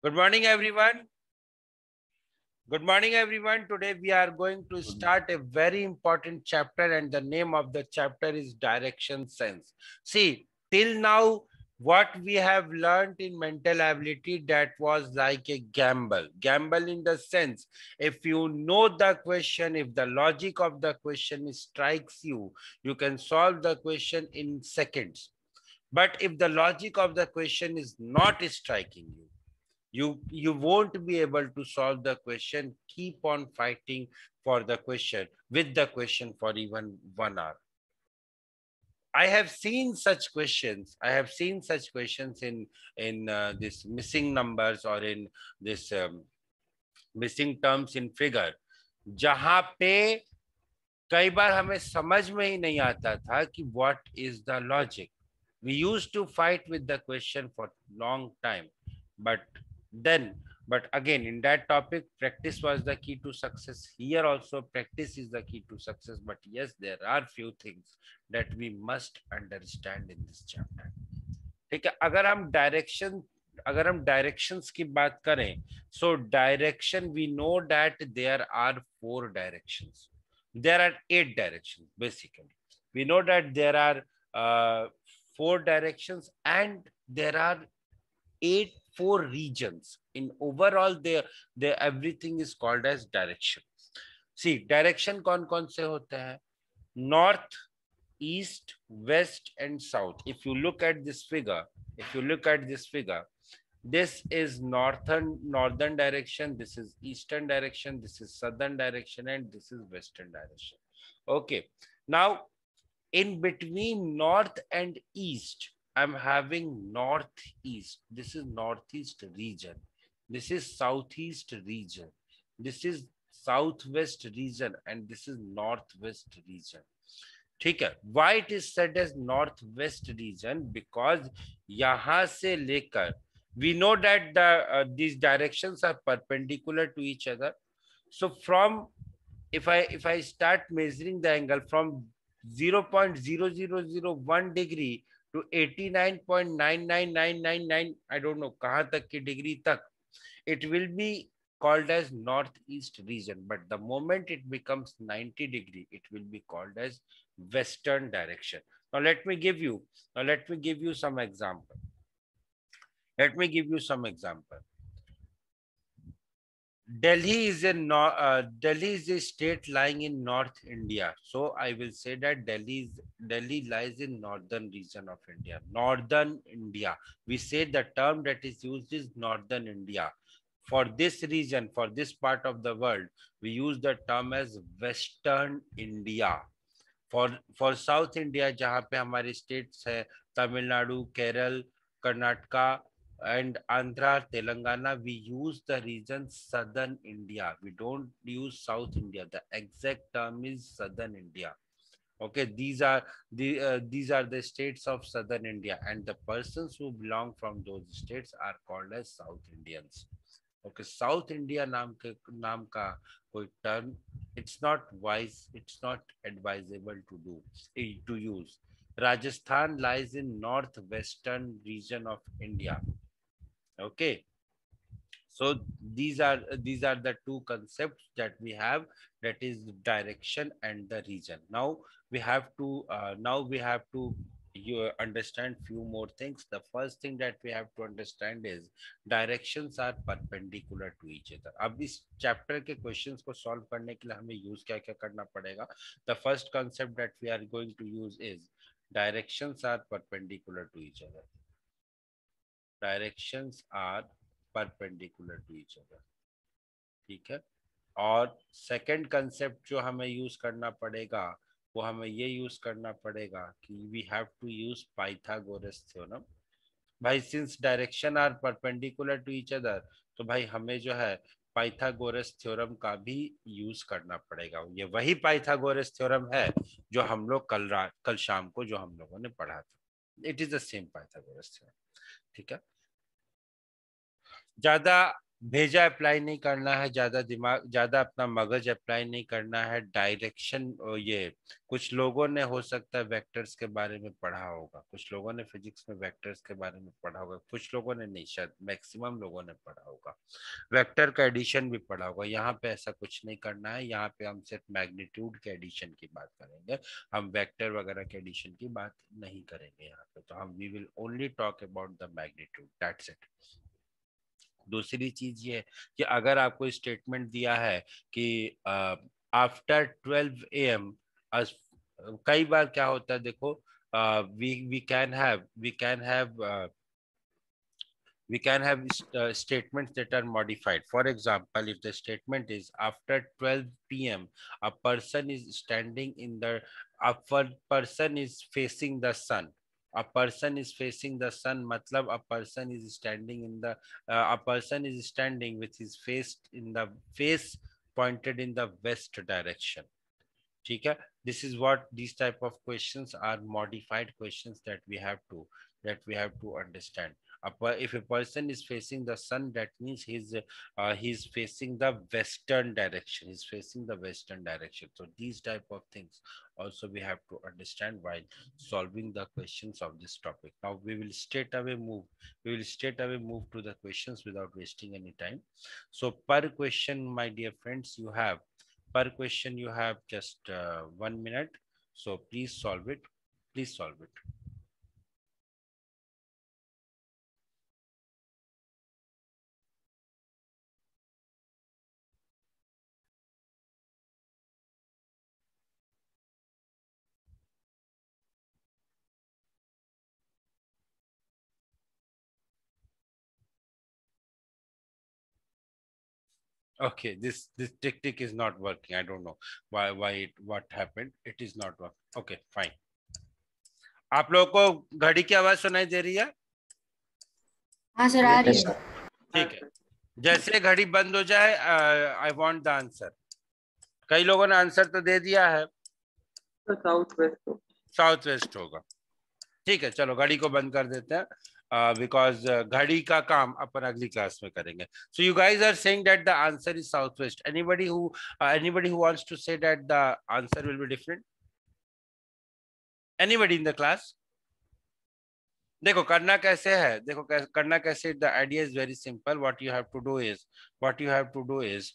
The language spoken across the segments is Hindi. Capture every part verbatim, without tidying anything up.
Good morning, everyone. Good morning, everyone. Today we are going to start a very important chapter, and the name of the chapter is Direction Sense. See, till now, what we have learned in mental ability, that was like a gamble. Gamble in the sense, if you know the question, if the logic of the question strikes you, you can solve the question in seconds. But if the logic of the question is not striking you, you you won't be able to solve the question. Keep on fighting for the question, with the question, for even one hour. I have seen such questions. I have seen such questions in in uh, this missing numbers, or in this um, missing terms in figure, जहां पे कई बार हमें समझ में ही नहीं आता था कि what is the logic. We used to fight with the question for long time, but then but again, in that topic, practice was the key to success. Here also, practice is the key to success. But yes, there are few things that we must understand in this chapter. ठीक है, अगर हम डायरेक्शन अगर हम डायरेक्शंस की बात करें, so direction, we know that there are four directions. There are eight directions basically. We know that there are uh, four directions, and there are eight four regions. In overall, there there everything is called as direction. See, direction कौन कौन से होते हैं? North, east, west, and south. If you look at this figure, if you look at this figure, this is northern northern direction, this is eastern direction, this is southern direction, and this is western direction. Okay, now in between north and east, I'm having northeast. This is northeast region. This is southeast region. This is southwest region, and this is northwest region. ठीक है, why it is said as northwest region? Because यहाँ से लेकर, we know that the uh, these directions are perpendicular to each other. So from, if I if I start measuring the angle from zero point zero zero zero one degree to eighty-nine point nine nine nine nine nine, I don't know कहाँ तक की degree तक, it will be called as northeast region. But the moment it becomes ninety degree, it will be called as western direction. Now let me give you now let me give you some example. Let me give you some example. Delhi is a no, uh, Delhi is a state lying in North India. So I will say that Delhi is, Delhi lies in northern region of India. Northern India. We say the term that is used is northern India. For this region, for this part of the world, we use the term as Western India. For for South India, जहाँ पे हमारे states है, Tamil Nadu, Kerala, Karnataka, and Andhra, Telangana, we use the region Southern India. We don't use South India. The exact term is Southern India. Okay, these are the uh, these are the states of Southern India, and the persons who belong from those states are called as South Indians. Okay, South India नाम के नाम का कोई term, it's not wise, it's not advisable to do to use. Rajasthan lies in northwestern region of India. Okay, so these are these are the two concepts that we have, that is direction and the region. Now we have to uh, now we have to you understand few more things. The first thing that we have to understand is directions are perpendicular to each other. अब इस chapter के questions को solve करने के लिए हमें use क्या क्या करना पड़ेगा? The first concept that we are going to use is directions are perpendicular to each other. Directions are perpendicular to each other. ठीक है, और सेकंड कंसेप्ट जो हमें यूज करना पड़ेगा, वो हमें ये यूज करना पड़ेगा कि we have to use Pythagoras theorem. भाई since direction are perpendicular to each other, तो भाई हमें जो है पाइथागोरस थ्योरम का भी यूज करना पड़ेगा. ये वही पाइथागोरस थ्योरम है जो हम लोग कल रात कल शाम को जो हम लोगों ने पढ़ा था. It is the same Pythagoras theorem. ठीक है, ज्यादा भेजा अप्लाई नहीं करना है, ज्यादा दिमाग ज्यादा अपना मगज अप्लाई नहीं करना है। डायरेक्शन, ये कुछ लोगों ने हो सकता है वेक्टर्स के बारे में पढ़ा होगा, कुछ लोगों ने फिजिक्स में वेक्टर्स के बारे में पढ़ा होगा, कुछ लोगों ने नहीं, शायद मैक्सिमम लोगों ने पढ़ा होगा। वेक्टर का एडिशन भी पढ़ा होगा। यहाँ पे ऐसा कुछ नहीं करना है, यहाँ पे हम सिर्फ मैग्नीट्यूड के एडिशन की बात करेंगे, हम वेक्टर वगैरह के एडिशन की बात नहीं करेंगे यहाँ पे। तो हम we will only talk about the magnitude, that's it. दूसरी चीज ये कि अगर आपको स्टेटमेंट दिया है कि आफ्टर ट्वेल्व ए एम, कई बार क्या होता है देखो, we we can have we can have we can have uh, statements that are modified. For example, if the statement is after twelve p m a person is standing in the a person is facing the sun. A person is facing the sun matlab a person is standing in the uh, a person is standing with his face in the face pointed in the west direction. ठीक है, this is what these type of questions are, modified questions that we have to that we have to understand. If a person is facing the sun, that means he's uh, he's facing the western direction, he's facing the western direction. So these type of things also we have to understand while solving the questions of this topic. Now we will straight away move we will straight away move to the questions without wasting any time. So per question, my dear friends, you have per question you have just uh, one minute. So please solve it. Please solve it. Okay, this this technique is not working. I don't know why why it what happened. It is not working. Okay, fine. आप लोगों को घड़ी की आवाज सुनाई दे रही है? हाँ सर, आ रही है। ठीक है, जैसे घड़ी बंद हो जाए, आई वांट द आंसर। कई लोगों ने आंसर तो दे दिया है, साउथ वेस्ट साउथ वेस्ट होगा। ठीक है, चलो घड़ी को बंद कर देते हैं, बिकॉज uh, uh, घड़ी का काम अपन अगली क्लास में करेंगे। So you guys are saying that the answer is south west. Anybody who anybody who wants to say that the answer will be different? Anybody in the class? देखो करना कैसे है, देखो करना कैसे, the idea is very simple. What you have to do is what you have to do is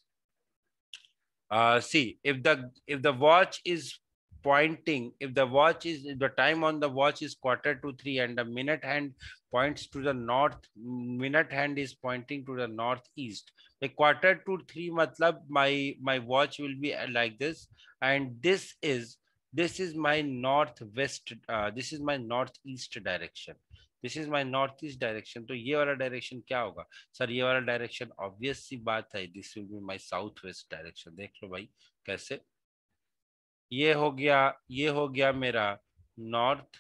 see if the if the watch is pointing, if the watch is if the time on the watch is quarter to three and the minute hand points to the north, minute hand is pointing to the northeast, the quarter to three matlab my my watch will be like this, and this is this is my northwest, uh, this is my northeast direction, this is my northeast direction. तो ये वाला डायरेक्शन क्या होगा सर? ये वाला डायरेक्शन ऑब्वियस सी बात है, this will be my south west direction. देख लो भाई कैसे, ये हो गया ये हो गया मेरा north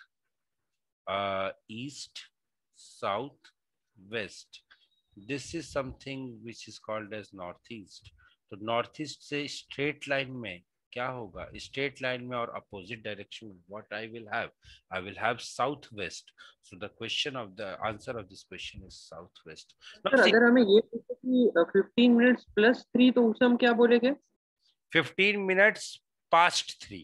east south west, this is something which is called as north east. तो नॉर्थ ईस्ट से स्ट्रेट लाइन में क्या होगा, स्ट्रेट लाइन में और अपोजिट डायरेक्शन में what I will have, I will have south west. So the question of the answer of this question is south west. अगर हमें ये पूछे कि फिफ्टीन मिनट्स प्लस थ्री, तो उसे हम क्या बोलेंगे? Fifteen minutes past three,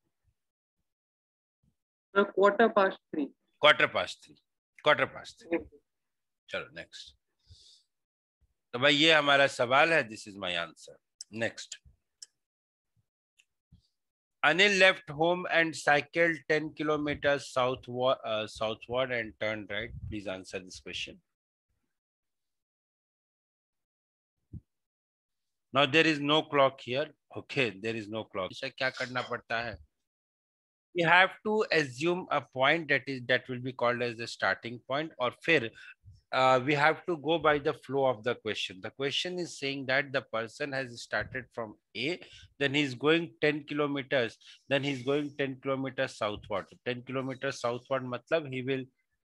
uh, quarter past three, quarter past three, quarter past three. चलो नेक्स्ट। तो भाई ये हमारा सवाल है, this is my answer. Next, Anil left home and cycled ten kilometers southward uh, southward and turned right. Please answer this question. Now there is no clock here. Okay, there is no clock. इसे क्या करना पड़ता है? We have to assume a point that is that will be called as the starting point, or फिर uh, we have to go by the flow of the question. The question is saying that the person has started from A, then he's going ten kilometers, then he's going ten kilometers southward. ten kilometers southward matlab he will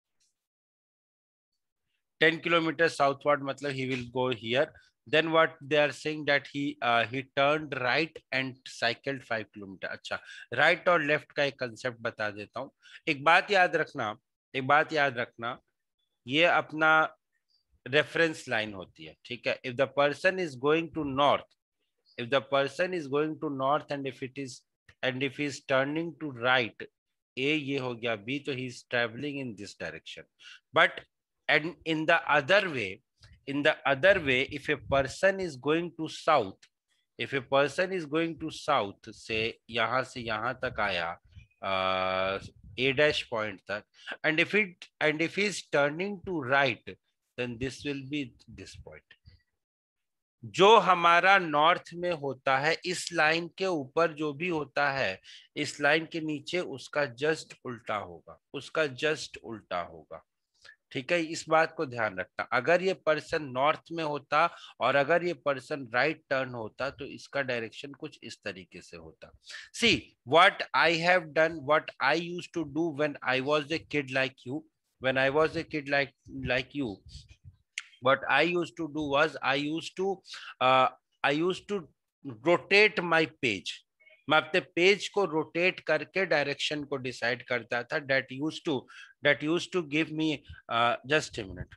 ten kilometers southward matlab he will go here. Then what they are saying that he uh, he turned right and cycled five kilometer. अच्छा, right और left का एक concept बता देता हूँ। एक बात याद रखना एक बात याद रखना ये अपना रेफरेंस लाइन होती है, ठीक है. If the person is going to north, if the person is going to north and if it is and if he is turning to right, a ये हो गया, b तो he is traveling in this direction. But and in the other way, in the other way, if a person is going to south, if a person is going to south, से यहाँ से यहाँ तक आया a dash point तक, and if it and if he is turning to right, then this will be this point. जो हमारा नॉर्थ में होता है, इस लाइन के ऊपर जो भी होता है, इस लाइन के नीचे उसका जस्ट उल्टा होगा, उसका जस्ट उल्टा होगा, ठीक है. इस बात को ध्यान रखना. अगर ये पर्सन नॉर्थ में होता और अगर ये पर्सन राइट टर्न होता तो इसका डायरेक्शन कुछ इस तरीके से होता. See what I have done, what I used to do when I was a kid like you, when I was a kid like like you, what I used to do was I used to uh, I used to rotate my page. मैं अपने पेज को रोटेट करके डायरेक्शन को डिसाइड करता था. that used to that used to give me uh, just a minute.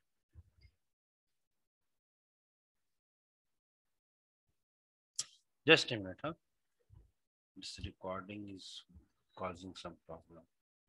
just a minute huh? This recording is causing some problem.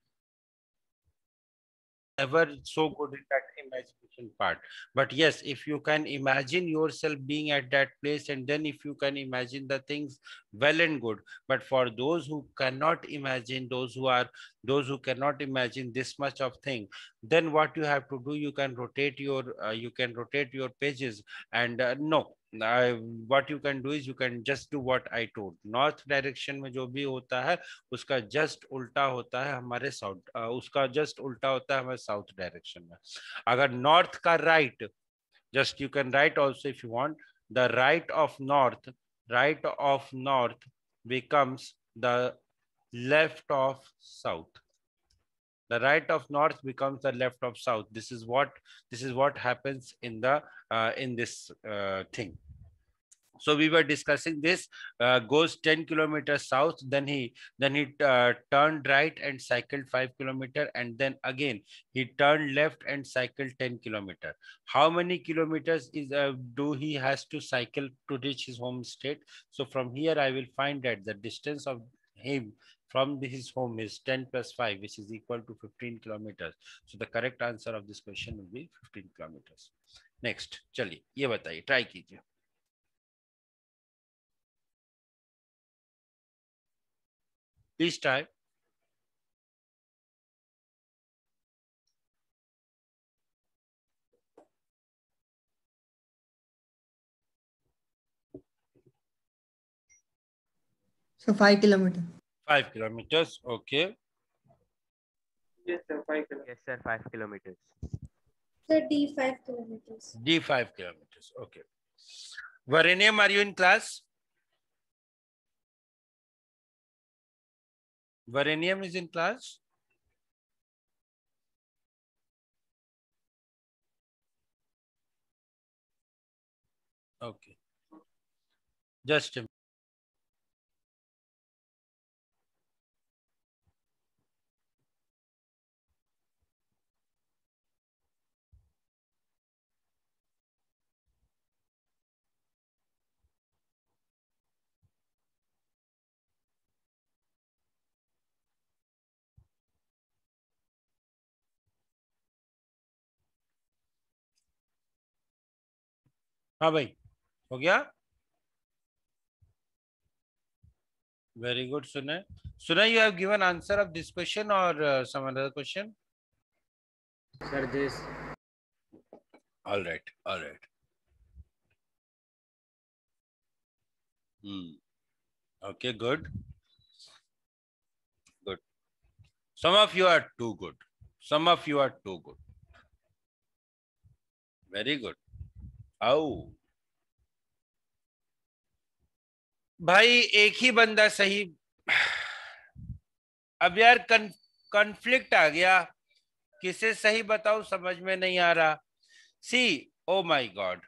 Ever so good in that imagination part, but yes, if you can imagine yourself being at that place, and then if you can imagine the things, well and good. But for those who cannot imagine, those who are those who cannot imagine this much of thing, then what you have to do, you can rotate your uh, you can rotate your pages, and uh, no uh, what you can do is you can just do what I told. North direction में जो भी होता है उसका जस्ट उल्टा होता है हमारे साउथ, उसका जस्ट उल्टा होता है हमारे साउथ डायरेक्शन में. अगर नॉर्थ का right, just you can write also if you want, the right of north, right of north becomes the left of south. The right of north becomes the left of south. This is what this is what happens in the uh, in this uh, thing. So we were discussing this. Uh, goes ten kilometers south, then he then he uh, turned right and cycled five kilometer, and then again he turned left and cycled ten kilometer. How many kilometers is uh, do he has to cycle to reach his home state? So from here I will find that the distance of him from his home is ten plus five, which is equal to fifteen kilometers. So the correct answer of this question will be fifteen kilometers. Next, चलिए ये बताइए, ट्राई कीजिए. Please try. So five kilometers. Five kilometers. Okay. Yes, sir. Five kilometers. Yes, sir. Five kilometers. Sir, D five kilometers. D five kilometers. Okay. Varanium, are you in class? Varanium is in class. Okay. Just a minute. हाँ भाई, हो गया? Very good, Sunay. Sunay, you have given answer of this question or uh, some other question? Sir, this. All right, all right. Hmm. Okay, good. Good. Some of you are too good. Some of you are too good. Very good. Oh. भाई एक ही बंदा सही. अब यार कॉन्फ्लिक्ट आ गया, किसे सही बताऊं समझ में नहीं आ रहा. See, oh my god.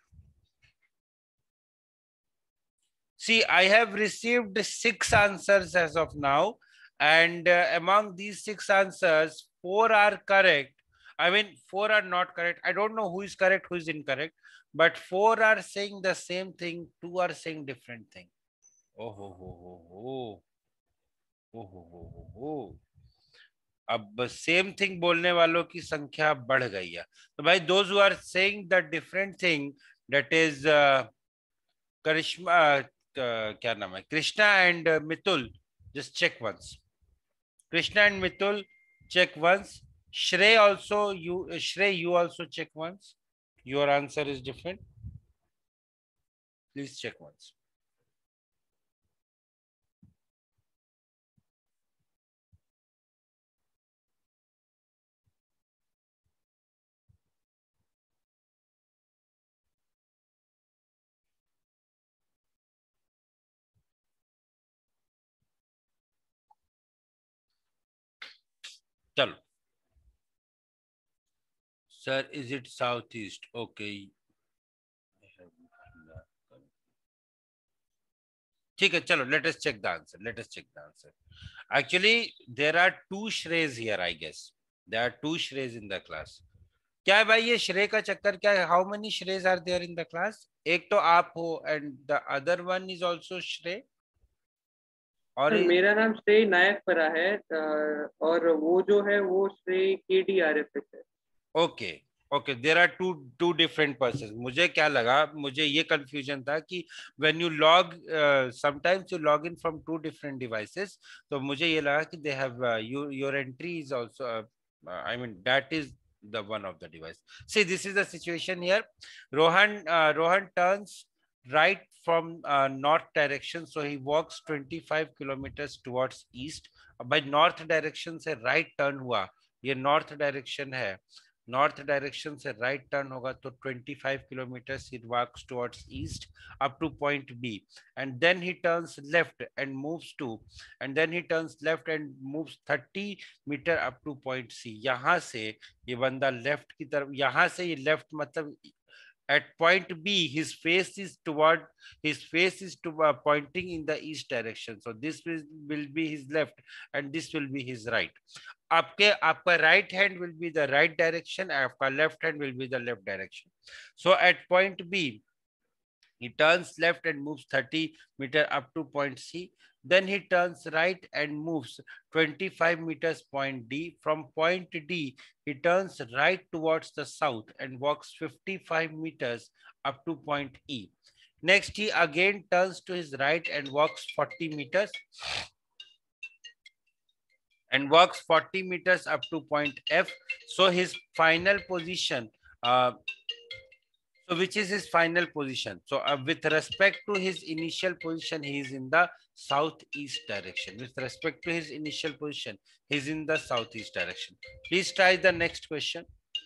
See, I have received six answers as of now, and uh, among these six answers, four are correct, I mean, four are not correct. I don't know who is correct, who is incorrect, but four are saying the same thing, two are saying different thing. Oh ho ho ho ho. Oh ho ho ho ho. अब सेम थिंग बोलने वालों की संख्या बढ़ गई है. तो भाई, those who are saying the different thing, that is uh, Karishma, uh, क्या नाम है, Krishna and Mitul, just check once. Krishna and Mitul, check once. Shrey also, you Shrey, you also check once. Your answer is different. Please check once. चलो. Sir, is it southeast? Okay. ठीक है, चलो, let us check the answer. Let us check the answer. Actually, there are two Shreys here, I guess. There are two Shreys in the class. क्या है भाई ये श्रेय का चक्कर क्या है? How many Shreys are there in the class? एक तो आप हो and the other one is also Shrey. और सर मेरा नाम श्रेय नायक परा है अ, और वो जो है वो श्रेय के डी आर एफ है. Okay okay, there are two two different person. मुझे क्या लगा, मुझे ये कंफ्यूजन था कि when you log, sometimes you log in from two different devices, तो मुझे ये लगा कि they have your entry is also, I mean that is the one of the device. See, this is the situation here. Rohan uh, Rohan turns right from uh, north direction, so he walks twenty-five kilometers towards east. By north direction से right turn हुआ, ये north direction है, नॉर्थ डायरेक्शन से राइट टर्न होगा तो twenty-five kilometers he walks towards east up to point B, and then he turns left and moves to and then he turns left and moves thirty meter up to point C. यहाँ से ये बंदा लेफ्ट की तरफ, यहाँ से ये लेफ्ट मतलब at point B his face is toward his face is to uh, pointing in the east direction, so this will, will be his left and this will be his right. आपके आपका right hand will be the right direction, आपका left hand will be the left direction. So at point B he turns left and moves thirty meter up to point C. Then he turns right and moves twenty-five meters point D. From point D, he turns right towards the south and walks fifty-five meters up to point E. Next, he again turns to his right and walks forty meters and walks forty meters up to point F. So his final position, uh, so which is his final position? So uh, with respect to his initial position, he is in the southeast direction. With respect to his initial position, he is in the southeast direction. Please try the next question.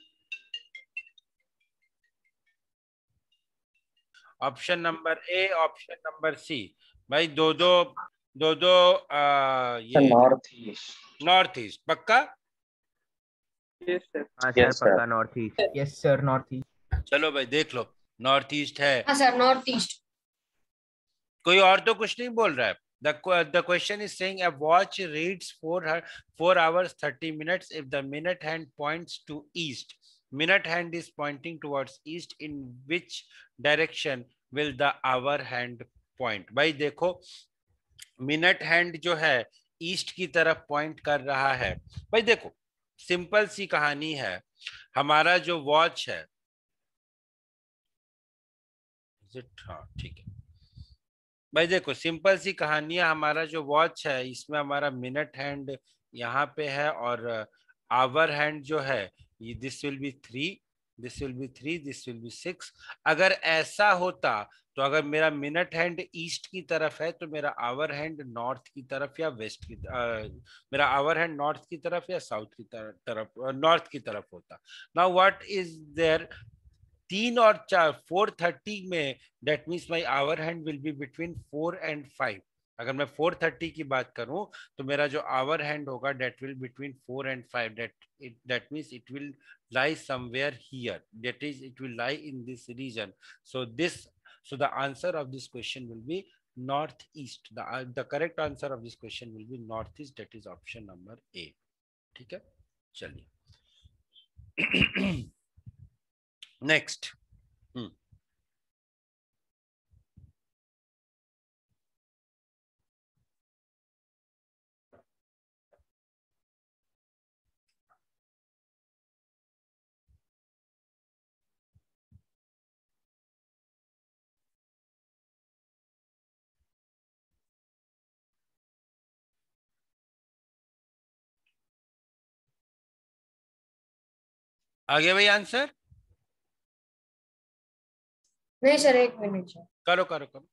Option number A, option number C. भाई दो दो दो दो आ, ये नॉर्थ ईस्ट. नॉर्थ ईस्ट पक्का? Yes sir. हाँ Yes, सर, sir. पक्का north east. Yes sir, north east. चलो भाई देख लो, नॉर्थ ईस्ट है. हाँ सर, नॉर्थ ईस्ट. कोई और तो कुछ नहीं बोल रहा है. The, the question is saying a watch reads four, four hours thirty minutes if the minute hand points to east. Minute hand is pointing towards east. In which direction will the hour hand point? भाई देखो, मिनट हैंड जो है ईस्ट की तरफ पॉइंट कर रहा है. भाई देखो, सिंपल सी कहानी है. हमारा जो वॉच है, हाँ ठीक है भाई, देखो सिंपल सी कहानी है. हमारा जो वॉच है इसमें हमारा मिनट हैंड यहाँ पे है और आवर हैंड जो है ये this will be three, this will be three, this will be six. अगर ऐसा होता तो अगर मेरा मिनट हैंड ईस्ट की तरफ है तो मेरा आवर हैंड नॉर्थ की तरफ या वेस्ट की आ, मेरा आवर हैंड नॉर्थ की तरफ या साउथ की तरफ, नॉर्थ की तरफ होता. नाउ व्हाट इज देयर, तीन और चार, फोर थर्टी में, that means my hour hand will be between four and five. अगर मैं फोर थर्टी की बात करूं तो मेरा जो आवर हैंड होगा that will between four and five. That it that means it will lie somewhere here, that is it will lie in this region. So this so the answer of this question will be northeast. The uh, the correct answer of this question will be northeast, that is option number A. ठीक है, चलिए नेक्स्ट, आगे भाई आंसर नहीं सर, एक मिनट सर। करो करो करो।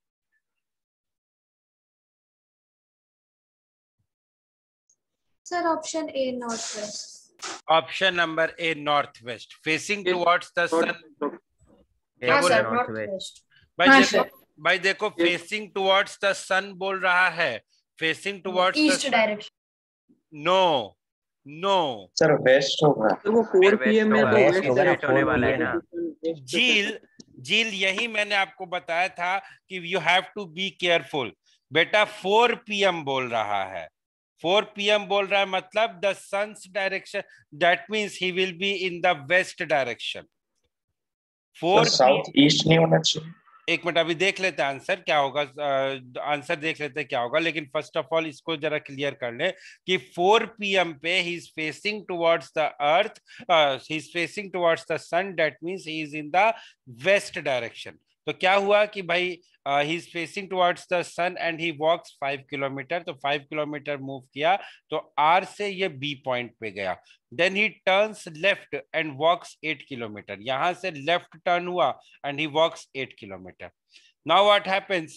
Sir, option A, northwest. Option number A north west, facing Yes. Towards the sun. क्या हाँ बोल सर, रहे नॉर्थ North west. वेस्ट। भाई? हाँ, देखो सर। भाई देखो, Yes. Facing towards the sun बोल रहा है, facing towards the east direction. No no sir west होगा। तो वो फोर West पीएम में होगा, तो west वेस्ट होगा ना, है, होने वाला है ना। झील झील यही मैंने आपको बताया था कि you have to be careful. बेटा फोर पीएम बोल रहा है, फोर पीएम बोल रहा है, मतलब the sun's direction, that means he will be in the west direction. For south east नहीं होना चाहिए। एक मिनट, अभी देख लेते हैं आंसर क्या होगा, आंसर देख लेते हैं क्या होगा, लेकिन फर्स्ट ऑफ ऑल इसको जरा क्लियर कर ले कि फोर पीएम पे he is facing towards the earth, he is facing towards the sun, that means he is in the west direction. तो क्या हुआ कि भाई he is facing towards the sun and he walks five kilometre, तो फाइव किलोमीटर मूव किया तो आर से ये बी पॉइंट पे गया। Then he turns left and walks eight kilometre, यहां से लेफ्ट टर्न हुआ and he walks eight kilometre. Now what happens,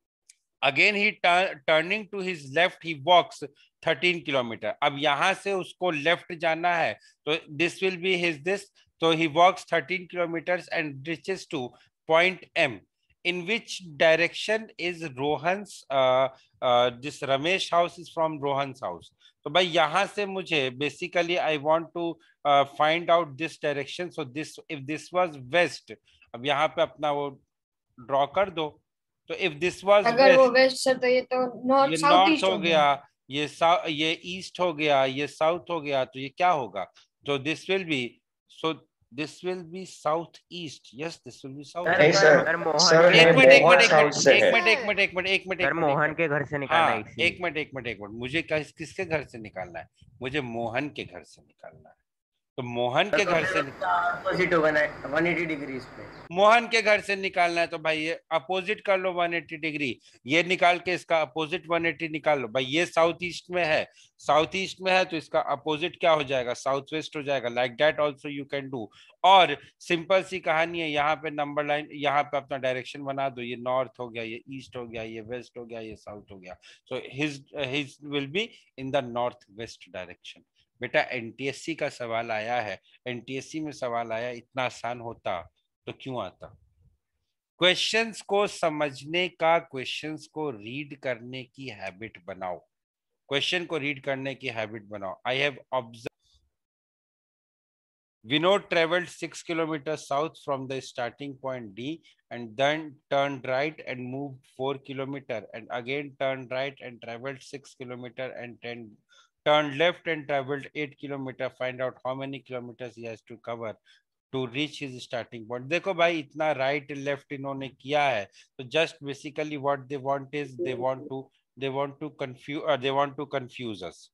again he turning to his left he walks thirteen kilometre. अब यहां से उसको लेफ्ट जाना है तो this will be his this, तो he walks thirteen kilometres and reaches to point M. In which direction is Rohan's, uh, uh, this Ramesh house is from Rohan's house. तो भाई यहाँ से मुझे basically I want to uh, find out this direction. So this, if this was west, अब यहाँ पे अपना वो draw कर दो, तो if this was अगर वो west, वेस्ट सर तो ये तो नॉर्थ ये साउथ नॉर्थ ईस्ट हो गया, ये साउथ, ये ईस्ट हो गया, ये साउथ हो गया, तो ये क्या होगा? तो this will be, so this will be south east. Yes, this will be south. नहीं सर, सर मोहन सर एक मिनट एक मिनट एक साउथ मिनट से एक है। मिनट एक मिनट एक मिनट एक मिनट सर एक मिनट मोहन के घर से निकालना हाँ है इसीलिए। एक मिनट एक मिनट एक मिनट मुझे किस किसके घर से निकालना है? मुझे मोहन के घर से निकालना है। तो मोहन के घर से अपोजिट होगा ना वन एटी डिग्री इस पे। मोहन के घर से निकालना है तो भाई ये अपोजिट कर लो वन एटी डिग्री, ये निकाल के इसका अपोजिट वन एटी निकाल लो। भाई ये साउथ ईस्ट में है, साउथ ईस्ट में है तो इसका अपोजिट क्या हो जाएगा? साउथ वेस्ट हो जाएगा। Like that also you can do. और सिंपल सी कहानी है, यहाँ पे नंबर लाइन, यहाँ पे अपना डायरेक्शन बना दो, ये नॉर्थ हो गया, ये ईस्ट हो गया, ये वेस्ट हो गया, ये साउथ हो गया। So his his will be in the north west direction. बेटा एनटीएससी का सवाल आया है, एनटीएससी में सवाल आया, इतना आसान होता तो क्यों आता? क्वेश्चंस को समझने का, क्वेश्चंस को रीड करने की हैबिट बनाओ, क्वेश्चन को रीड करने की हैबिट बनाओ। I have observe Vinod traveled six kilometers south from the starting point D and then turned right and moved four kilometers and again turned right and traveled six kilometers and ten turned left and traveled eight kilometers. Find out how many kilometers he has to cover to reach his starting point. देखो भाई इतना right left इन्होंने किया है तो just basically what they want is they want to they want to confuse uh, they want to confuse us.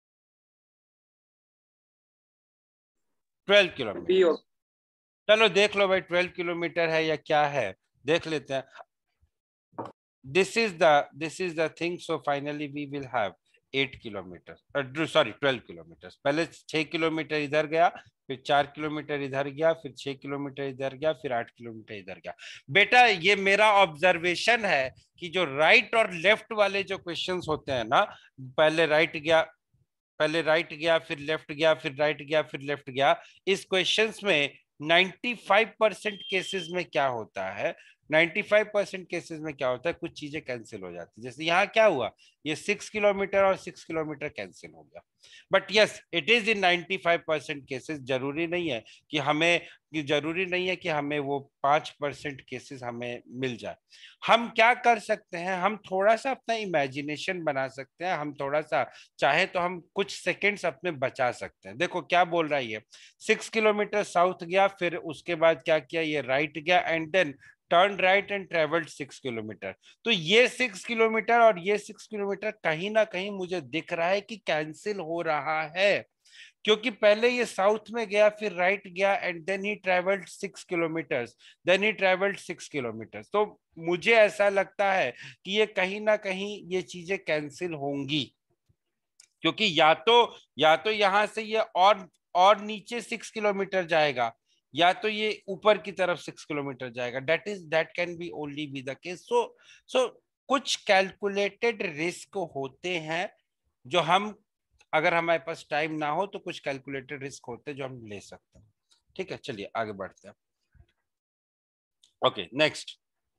Twelve kilometre, चलो देख लो भाई ट्वेल्व किलोमीटर है या क्या है, देख लेते हैं। This is the this is the thing. So finally we will have eight kilometre, sorry twelve kilometre. पहले छह किलोमीटर इधर गया, फिर चार किलोमीटर इधर गया, फिर छह किलोमीटर इधर गया, फिर आठ किलोमीटर इधर गया। बेटा ये मेरा ऑब्जर्वेशन है कि जो राइट और लेफ्ट वाले जो क्वेश्चंस होते हैं ना, पहले राइट गया, पहले राइट गया, फिर लेफ्ट गया, फिर राइट गया, फिर लेफ्ट गया, इस क्वेश्चंस में नाइंटी फाइव परसेंट केसेस में क्या होता है, पचानवे परसेंट केसेस में क्या होता है, कुछ चीजें कैंसिल हो जाती है। जैसे यहाँ क्या हुआ, ये सिक्स किलोमीटर और सिक्स किलोमीटर कैंसिल हो गया। But yes, it is in पचानवे परसेंट केसेस। जरूरी नहीं है कि हमें कि जरूरी नहीं है कि हमें वो पांच परसेंट केसेस हमें मिल जाए। हम क्या कर सकते हैं, हम थोड़ा सा अपना इमेजिनेशन बना सकते हैं, हम थोड़ा सा चाहे तो हम कुछ सेकेंड्स अपने बचा सकते हैं। देखो क्या बोल रहा है ये, सिक्स किलोमीटर साउथ गया, फिर उसके बाद क्या किया, ये राइट गया and then turn right and travelled six kilometre. तो ये सिक्स किलोमीटर और ये सिक्स किलोमीटर कहीं ना कहीं मुझे दिख रहा है कि कैंसिल हो रहा है, क्योंकि पहले ये साउथ में गया, फिर राइट गया and then he travelled six kilometres, then he travelled six kilometres. तो मुझे ऐसा लगता है कि ये कहीं ना कहीं ये चीजें कैंसिल होंगी, क्योंकि या तो या तो यहां से ये और और नीचे सिक्स किलोमीटर जाएगा, या तो ये ऊपर की तरफ सिक्स किलोमीटर जाएगा। That is that can be only be the case. So so कुछ कैलकुलेटेड रिस्क होते हैं जो हम, अगर हमारे पास टाइम ना हो तो कुछ कैलकुलेटेड रिस्क होते हैं जो हम ले सकते हैं। ठीक है, चलिए आगे बढ़ते हैं। Okay, next.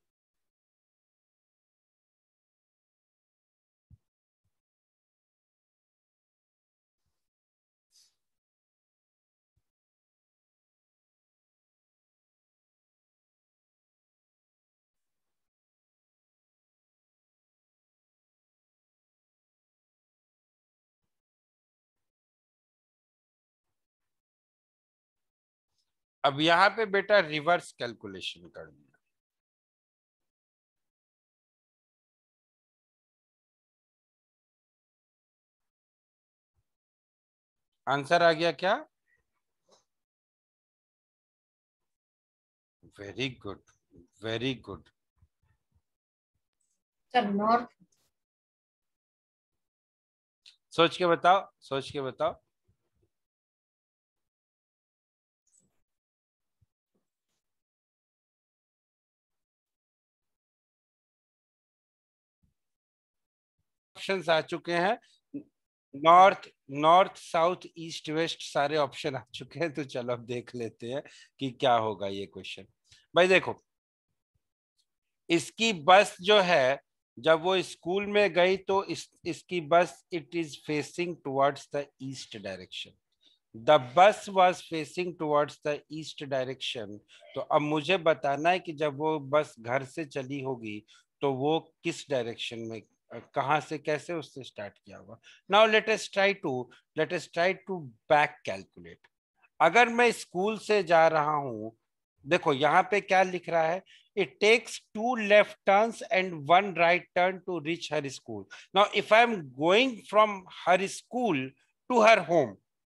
अब यहाँ पे बेटा रिवर्स कैलकुलेशन करनी है। आंसर आ गया क्या? Very good, very good. Sir north. सोच के बताओ, सोच के बताओ। ऑप्शंस आ चुके हैं, north north south east west सारे ऑप्शन आ चुके हैं। तो चलो अब देख लेते हैं कि क्या होगा ये क्वेश्चन। भाई देखो, इसकी बस जो है, जब वो स्कूल में गई तो इस इसकी bus it is facing towards the east direction. The bus was facing towards the east direction. तो अब मुझे बताना है कि जब वो बस घर से चली होगी तो वो किस डायरेक्शन में, कहां से, कैसे उसने स्टार्ट किया होगा। Now let us try to let us try to back calculate. अगर मैं स्कूल से जा रहा हूं, देखो यहाँ पे क्या लिख रहा है, it takes two left turns and one right turn to reach her school. Now if I am going from her school to her home,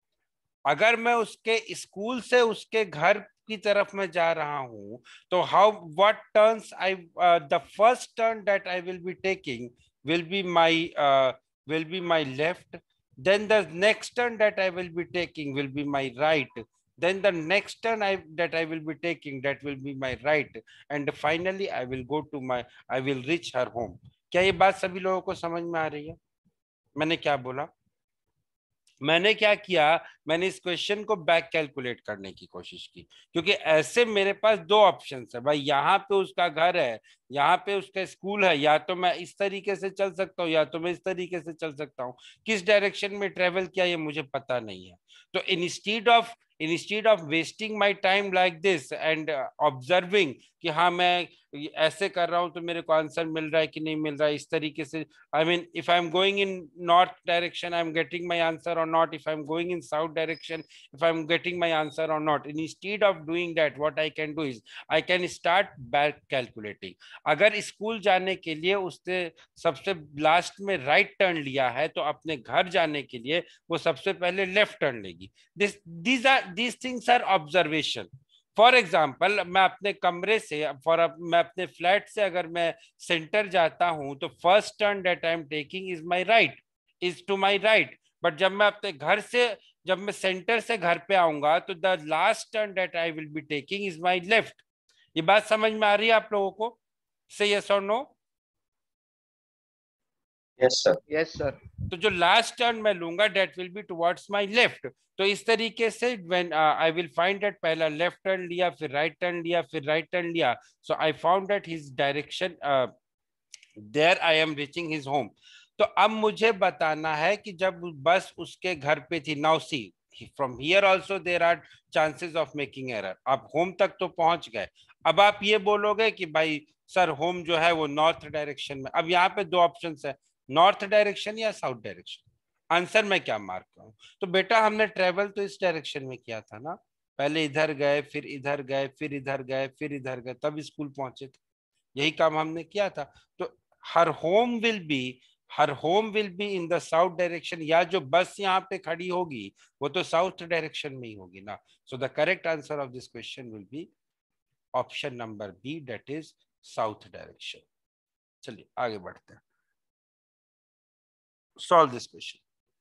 अगर मैं उसके स्कूल से उसके घर की तरफ में जा रहा हूं, तो how what turns I, the first turn that I will be taking will be my will be my left, then the next turn that I will be taking will be my right, then the next turn I that I will be taking that will be my right, and finally I will go to my I will reach her home. क्या ये बात सभी लोगों को समझ में आ रही है? मैंने क्या बोला, मैंने क्या किया, मैंने इस क्वेश्चन को बैक कैलकुलेट करने की कोशिश की, क्योंकि ऐसे मेरे पास दो ऑप्शंस है भाई, यहाँ पे उसका घर है, यहाँ पे उसका स्कूल है, या तो मैं इस तरीके से चल सकता हूँ या तो मैं इस तरीके से चल सकता हूँ। किस डायरेक्शन में ट्रेवल किया ये मुझे पता नहीं है। तो instead of instead of wasting my time like this and observing कि हाँ मैं ऐसे कर रहा हूँ तो मेरे को आंसर मिल रहा है कि नहीं मिल रहा है, इस तरीके से, I mean, if I'm going in north direction, I'm getting my answer or not. If I'm going in south direction, if I'm getting my answer or not. Instead of doing that, what I can do is I can start back calculating. अगर स्कूल जाने के लिए उसने सबसे लास्ट में राइट टर्न लिया है, तो अपने घर जाने के लिए वो सबसे पहले लेफ्ट टर्न लेगी। This these are these things are observation. For example, मैं अपने कमरे से फॉर मैं अपने फ्लैट से अगर मैं सेंटर जाता हूं तो first turn that I am taking is my right, is to my right. But जब मैं अपने घर से जब मैं सेंटर से घर पे आऊंगा तो the last turn that I will be taking is my left. ये बात समझ में आ रही है आप लोगों को? से यस और no? Yes sir. Yes sir. तो जो लास्ट टर्न मैं लूंगा that will be towards my left. तो इस तरीके से when I will find that पहला लेफ्ट टर्न लिया, फिर राइट टर्न लिया, फिर राइट टर्न लिया, so I found that his direction there I am reaching his home. तो अब मुझे बताना है कि जब बस उसके घर पे थी, now see from here also there are chances of making error. आप होम तक तो पहुंच गए, अब आप ये बोलोगे कि भाई सर होम जो है वो नॉर्थ डायरेक्शन में। अब यहाँ पे दो ऑप्शन है, नॉर्थ डायरेक्शन या साउथ डायरेक्शन। आंसर मैं क्या मार्क करूं? तो बेटा हमने ट्रेवल तो इस डायरेक्शन में किया था ना, पहले इधर गए, फिर इधर गए, फिर इधर गए, फिर इधर गए, तब स्कूल पहुंचे थे। यही काम हमने किया था। तो her home will be her home will be in the south direction, या जो बस यहाँ पे खड़ी होगी वो तो साउथ डायरेक्शन में ही होगी ना। So the correct answer of this question will be option number B, that is south direction. चलिए आगे बढ़ते हैं, solve this question.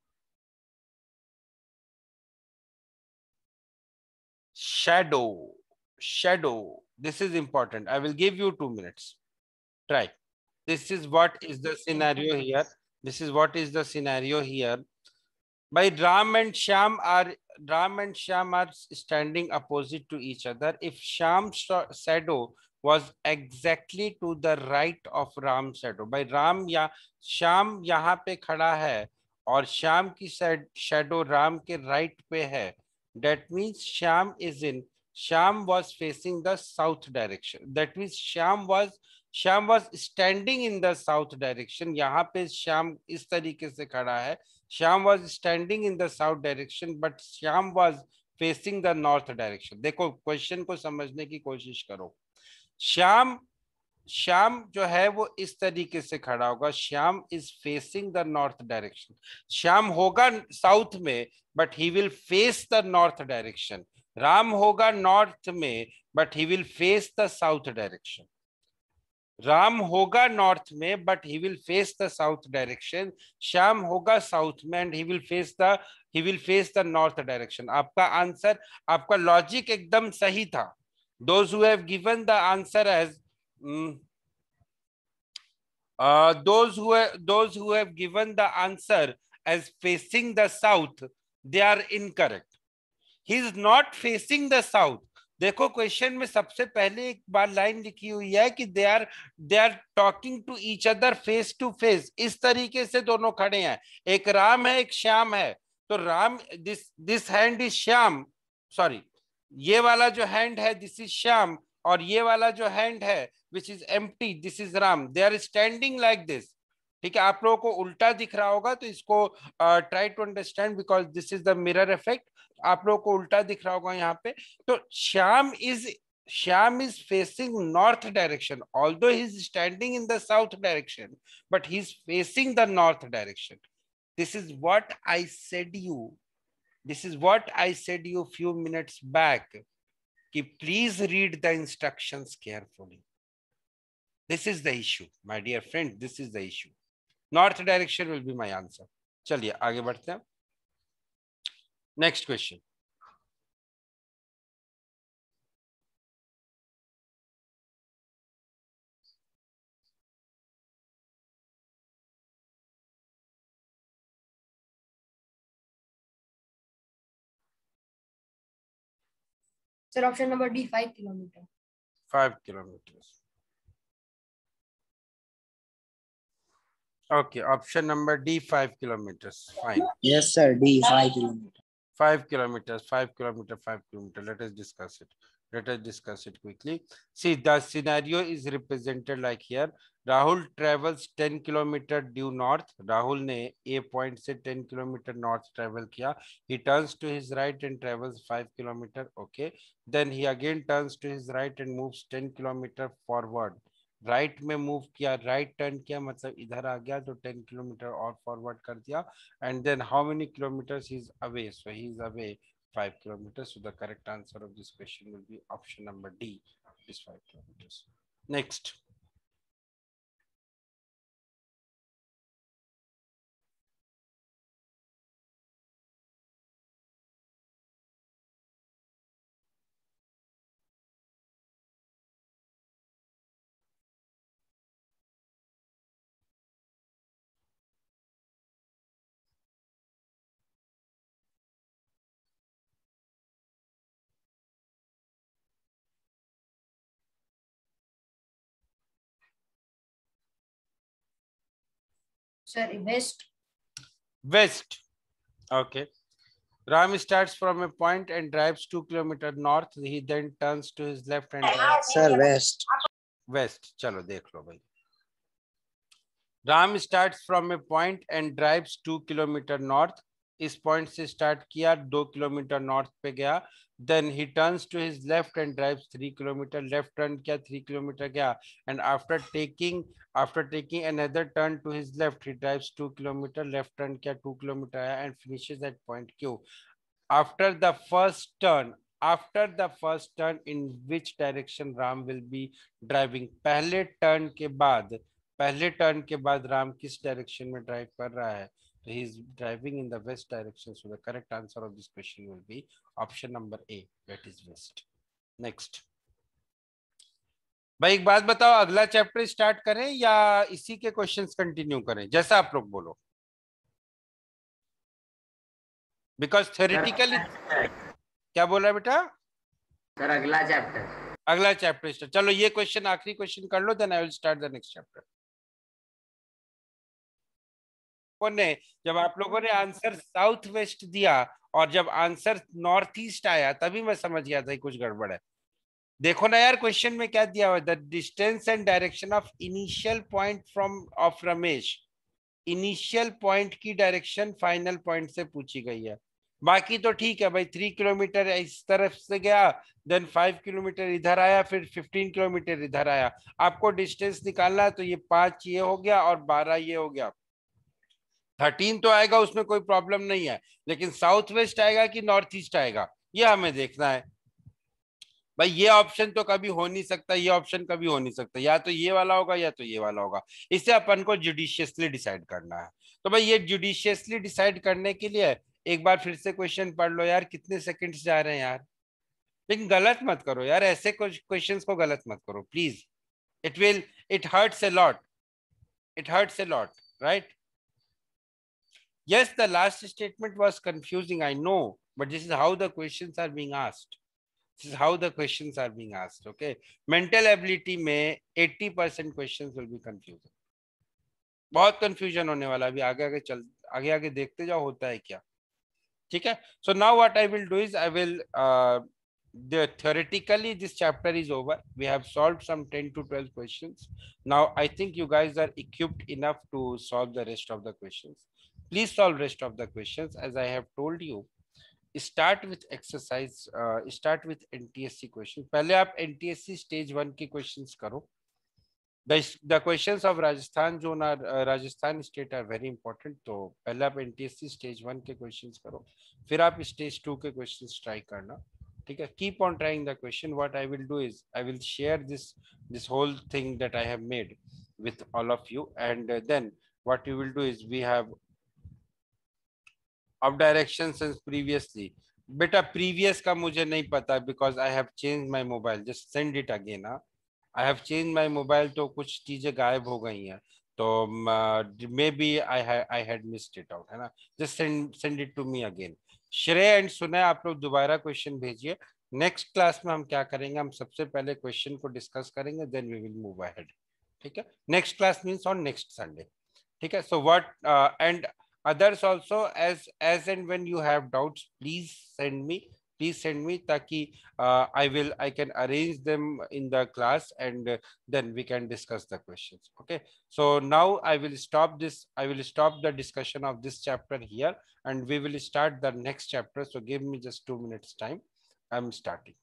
shadow shadow, this is important. I will give you two minutes. Try. This is what is the scenario here. This is what is the scenario here. By Ram and Shyam are Ram and Shyam are standing opposite to each other. If Shyam's shadow was exactly to the right of Ram's shadow, by Ram या Shyam यहाँ पे खड़ा है और Shyam की shadow Ram के right पे है, that means Shyam is in Shyam was facing the south direction. That means Shyam was Shyam was standing in the south direction. यहाँ पे Shyam इस तरीके से खड़ा है. Shyam was standing in the south direction, but Shyam was facing the north direction. देखो क्वेश्चन को समझने की कोशिश करो. श्याम श्याम जो है वो इस तरीके से खड़ा होगा. Shyam is facing the north direction. Shyam होगा साउथ में but he will face the north direction. Ram होगा नॉर्थ में but he will face the south direction. Ram होगा नॉर्थ में but he will face the south direction. Shyam होगा साउथ में and he will face the he will face the north direction. आपका आंसर, आपका लॉजिक एकदम सही था. Those who have given the answer as um, uh, those who have, those who have given the answer as facing the south, they are incorrect. He is not facing the south. देखो क्वेश्चन में सबसे पहले एक बार लाइन लिखी हुई है कि they are they are talking to each other face to face. इस तरीके से दोनों खड़े हैं. एक राम है, एक श्याम है. तो Ram, this this hand is Shyam, sorry ये वाला जो हैंड है दिस इज श्याम, और ये वाला जो हैंड है which is empty this is Ram. They are standing like this. ठीक है, आप लोगों को उल्टा दिख रहा होगा तो इसको try to understand because this is the mirror effect. आप लोगों को उल्टा दिख रहा होगा यहाँ पे. तो Shyam is Shyam is facing north direction, although he is standing in the south direction but he is facing the north direction. This is what I said you. This is what I said you few minutes back. Ki please read the instructions carefully. This is the issue, my dear friend. This is the issue. North direction will be my answer. चलिए आगे बढ़ते हैं. Next question. Sir, option number D, five kilometer. Five kilometers. Okay, option number D, five kilometers. Fine. Yes, sir. D, five kilometer. Five kilometers, five kilometer, five kilometer. Let us discuss it. Let us discuss it quickly. See, the scenario is represented like here. Rahul travels ten kilometer due north. Rahul ने A point से ten kilometer north travel किया. He turns to his right and travels five kilometer. Okay. Then he again turns to his right and moves ten kilometer forward. Right right में मूव किया, राइट right टर्न किया, मतलब इधर आ गया तो टेन किलोमीटर और फॉरवर्ड कर दिया. And then how many kilometres he is away? So he is away five kilometers. So the correct answer of this question will be option number D, is five kilometers. Next. Sir, west. West. Okay. Ram starts from a point and drives two kilometers north. He then turns to his left and drives Sir, west. west. चलो देख लो भाई. Ram starts from a point and drives two kilometers north. इस point से start किया, दो किलोमीटर north पे गया. Then he turns to his left and drives three kilometers. Left turn किया, three kilometers गया. And after taking after taking another turn to his left, he drives two kilometers. Left turn किया, two kilometers आया and finishes at point Q. After the first turn, after the first turn, in which direction Ram will be driving? पहले turn के बाद पहले टर्न के बाद राम किस डायरेक्शन में ड्राइव कर रहा है? So he is driving in the west direction. So the correct answer of this question will be option number A, that is west. Next. भाई एक बात बताओ, अगला चैप्टर स्टार्ट करें या इसी के क्वेश्चंस कंटिन्यू करें, जैसा आप लोग बोलो. बिकॉज थ्योरेटिकली क्या बोला बेटा? सर अगला चैप्टर. अगला चैप्टर स्टार्ट. चलो ये क्वेश्चन आखिरी क्वेश्चन कर लो, then I will start the next chapter. ने जब आप लोगों ने आंसर साउथ वेस्ट दिया और जब आंसर नॉर्थ ईस्ट आया तभी मैं समझ गया था कुछ गड़बड़ है. देखो ना यार, क्वेश्चन में क्या दिया हुआ है? The distance and direction of initial point from of Ramesh. Initial point की डायरेक्शन फाइनल पॉइंट से पूछी गई है. बाकी तो ठीक है भाई, थ्री किलोमीटर इस तरफ से गया, देन फाइव किलोमीटर इधर आया, फिर फिफ्टीन किलोमीटर इधर आया. आपको डिस्टेंस निकालना है तो ये पांच ये हो गया और बारह ये हो गया. थर्टीन तो आएगा, उसमें कोई प्रॉब्लम नहीं है, लेकिन साउथ वेस्ट आएगा कि नॉर्थ ईस्ट आएगा ये हमें देखना है. भाई ये ऑप्शन तो कभी हो नहीं सकता, ये ऑप्शन कभी हो नहीं सकता. या तो ये वाला होगा या तो ये वाला होगा. इसे अपन को जुडिशियसली डिसाइड करना है. तो भाई ये जुडिशियसली डिसाइड करने के लिए एक बार फिर से क्वेश्चन पढ़ लो यार. कितने सेकंड्स जा रहे हैं यार, लेकिन गलत मत करो यार, ऐसे क्वेश्चंस को गलत मत करो please. It will it hurts a lot, it hurts a lot, right? Yes, the last statement was confusing, I know, but this is how the questions are being asked. This is how the questions are being asked. Okay, mental ability में eighty percent questions will be confusing. बहुत confusion होने वाला. अभी आगे आगे चल आगे आगे देखते जाओ होता है क्या. ठीक है? So now what I will do is I will uh, the theoretically this chapter is over. We have solved some ten to twelve questions. Now I think you guys are equipped enough to solve the rest of the questions. Please solve rest of the questions. As I have told you, start with exercise, uh, start with N T S C questions. पहले आप N T S C stage one के questions करो. The, the questions of Rajasthan zone are uh, Rajasthan state are very important. तो पहले आप N T S C stage one के questions करो, फिर आप stage two के questions try करना. ठीक है? Keep on trying the question. What I will do is I will share this this whole thing that I have made with all of you, and uh, then what you will do is we have of direction since previously. बेटा previous का मुझे नहीं पता because I have changed my mobile. Just send it again. हाँ, I have changed my mobile, तो कुछ चीजें गायब हो गई हैं, तो uh, maybe I had I had missed it out, है ना? Just send send it to me again. Shrey and Sunay आप लोग दोबारा क्वेश्चन भेजिए. नेक्स्ट क्लास में हम क्या करेंगे, हम सबसे पहले क्वेश्चन को डिस्कस करेंगे, then we will move ahead. ठीक है? Next class means on next Sunday. ठीक है? So what and others also, as as and when you have doubts, please send me please send me taki uh, I will I can arrange them in the class, and uh, then we can discuss the questions. Okay, so now I will stop this I will stop the discussion of this chapter here, and we will start the next chapter. So give me just two minutes time. I'm starting.